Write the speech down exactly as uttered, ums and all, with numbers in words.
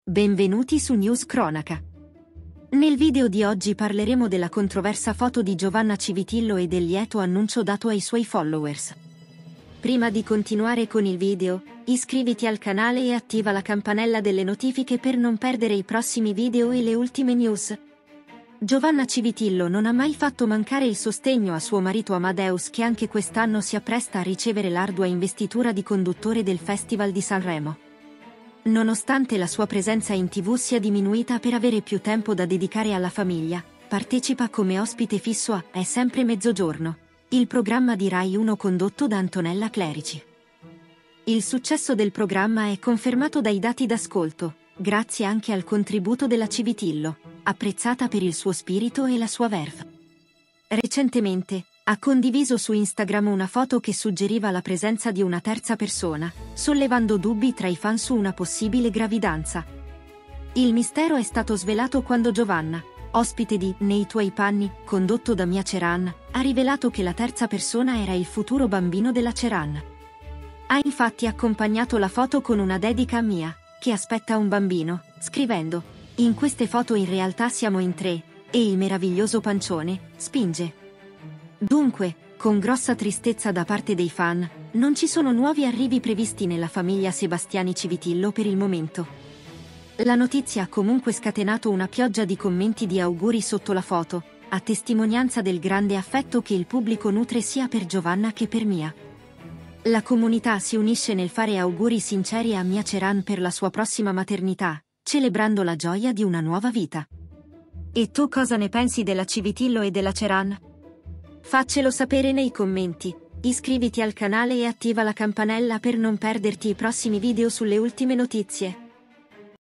Benvenuti su News Cronaca. Nel video di oggi parleremo della controversa foto di Giovanna Civitillo e del lieto annuncio dato ai suoi followers. Prima di continuare con il video, iscriviti al canale e attiva la campanella delle notifiche per non perdere i prossimi video e le ultime news. Giovanna Civitillo non ha mai fatto mancare il sostegno a suo marito Amadeus, che anche quest'anno si appresta a ricevere l'ardua investitura di conduttore del Festival di Sanremo. Nonostante la sua presenza in tivù sia diminuita per avere più tempo da dedicare alla famiglia, partecipa come ospite fisso a È sempre mezzogiorno, il programma di Rai uno condotto da Antonella Clerici. Il successo del programma è confermato dai dati d'ascolto, grazie anche al contributo della Civitillo, apprezzata per il suo spirito e la sua verve. Recentemente, ha condiviso su Instagram una foto che suggeriva la presenza di una terza persona, sollevando dubbi tra i fan su una possibile gravidanza. Il mistero è stato svelato quando Giovanna, ospite di Nei tuoi panni, condotto da Mia Ceran, ha rivelato che la terza persona era il futuro bambino della Ceran. Ha infatti accompagnato la foto con una dedica a Mia, che aspetta un bambino, scrivendo: "In queste foto in realtà siamo in tre, e il meraviglioso pancione spinge". Dunque, con grossa tristezza da parte dei fan, non ci sono nuovi arrivi previsti nella famiglia Sebastiani Civitillo per il momento. La notizia ha comunque scatenato una pioggia di commenti di auguri sotto la foto, a testimonianza del grande affetto che il pubblico nutre sia per Giovanna che per Mia. La comunità si unisce nel fare auguri sinceri a Mia Ceran per la sua prossima maternità, celebrando la gioia di una nuova vita. E tu cosa ne pensi della Civitillo e della Ceran? Faccelo sapere nei commenti, iscriviti al canale e attiva la campanella per non perderti i prossimi video sulle ultime notizie.